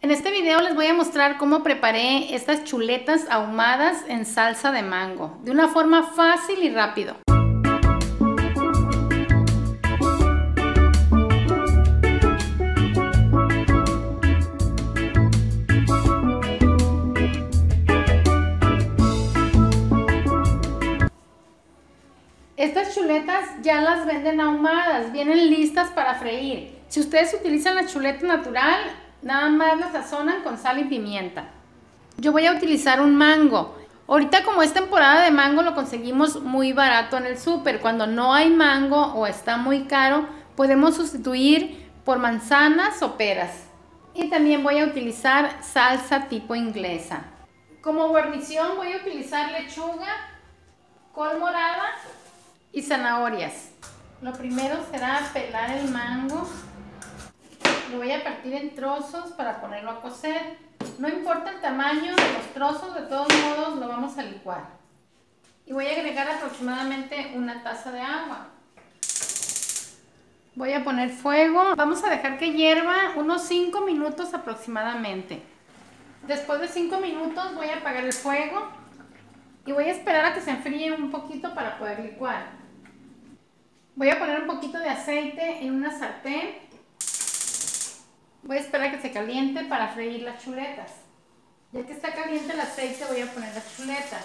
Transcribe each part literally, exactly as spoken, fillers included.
En este video les voy a mostrar cómo preparé estas chuletas ahumadas en salsa de mango, de una forma fácil y rápido. Estas chuletas ya las venden ahumadas, vienen listas para freír. Si ustedes utilizan la chuleta natural, nada más la sazonan con sal y pimienta. Yo voy a utilizar un mango. Ahorita, como es temporada de mango, lo conseguimos muy barato en el súper. Cuando no hay mango o está muy caro, podemos sustituir por manzanas o peras. Y también voy a utilizar salsa tipo inglesa. Como guarnición voy a utilizar lechuga, col morada y zanahorias. Lo primero será pelar el mango. Lo voy a partir en trozos para ponerlo a cocer. No importa el tamaño de los trozos, de todos modos lo vamos a licuar. Y voy a agregar aproximadamente una taza de agua. Voy a poner fuego. Vamos a dejar que hierva unos cinco minutos aproximadamente. Después de cinco minutos voy a apagar el fuego y voy a esperar a que se enfríe un poquito para poder licuar. Voy a poner un poquito de aceite en una sartén. Voy a esperar a que se caliente para freír las chuletas. Ya que está caliente el aceite, voy a poner las chuletas.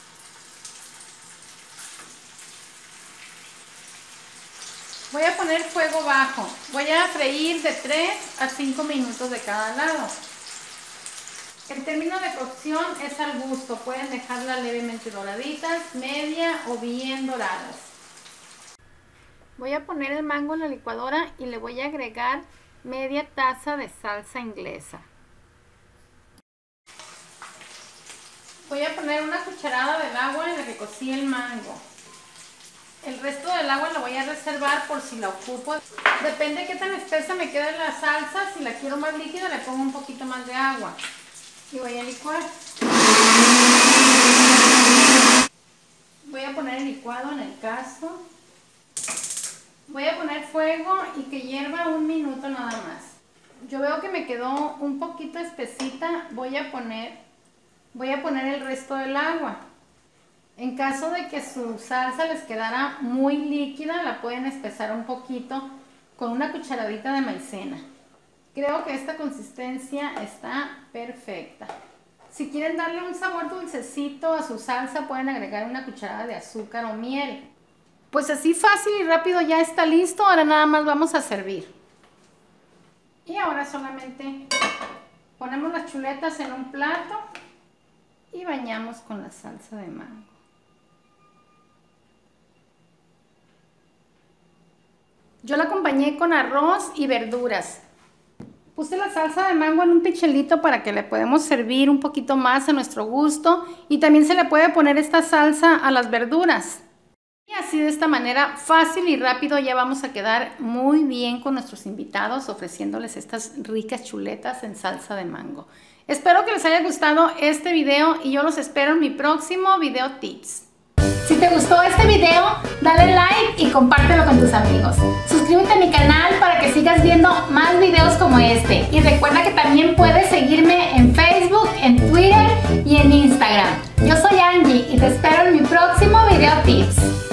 Voy a poner fuego bajo. Voy a freír de tres a cinco minutos de cada lado. El término de cocción es al gusto. Pueden dejarlas levemente doraditas, media o bien doradas. Voy a poner el mango en la licuadora y le voy a agregar media taza de salsa inglesa. Voy a poner una cucharada del agua en la que cocí el mango. El resto del agua lo voy a reservar por si la ocupo. Depende de qué tan espesa me quede la salsa. Si la quiero más líquida, le pongo un poquito más de agua. Y voy a licuar. Voy a poner el licuado en el caso. Voy a poner fuego y que hierva un minuto nada más. Yo veo que me quedó un poquito espesita. Voy a poner, voy a poner el resto del agua. En caso de que su salsa les quedara muy líquida, la pueden espesar un poquito con una cucharadita de maicena. Creo que esta consistencia está perfecta. Si quieren darle un sabor dulcecito a su salsa, pueden agregar una cucharada de azúcar o miel. Pues así fácil y rápido ya está listo. Ahora nada más vamos a servir. Y ahora solamente ponemos las chuletas en un plato y bañamos con la salsa de mango. Yo la acompañé con arroz y verduras. Puse la salsa de mango en un pichelito para que le podamos servir un poquito más a nuestro gusto. Y también se le puede poner esta salsa a las verduras. Y así, de esta manera fácil y rápido, ya vamos a quedar muy bien con nuestros invitados, ofreciéndoles estas ricas chuletas en salsa de mango. Espero que les haya gustado este video y yo los espero en mi próximo video tips. Si te gustó este video, dale like y compártelo con tus amigos. Suscríbete a mi canal para que sigas viendo más videos como este. Y recuerda que también puedes seguirme en Facebook, en Twitter y en Instagram. Yo soy Angie y te espero en mi próximo video tips.